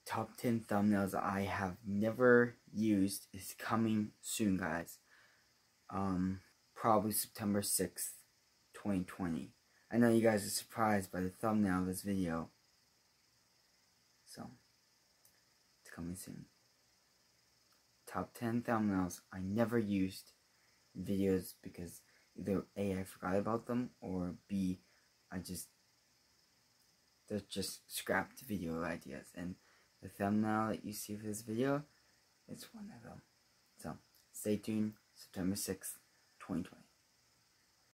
top 10 thumbnails I have never used is coming soon, guys. Probably September 6th, 2020. I know you guys are surprised by the thumbnail of this video. So, it's coming soon. Top 10 thumbnails I never used in videos because either A, I forgot about them, or B, they're just scrapped video ideas. And the thumbnail that you see for this video, it's one of them. So, stay tuned, September 6th, 2020.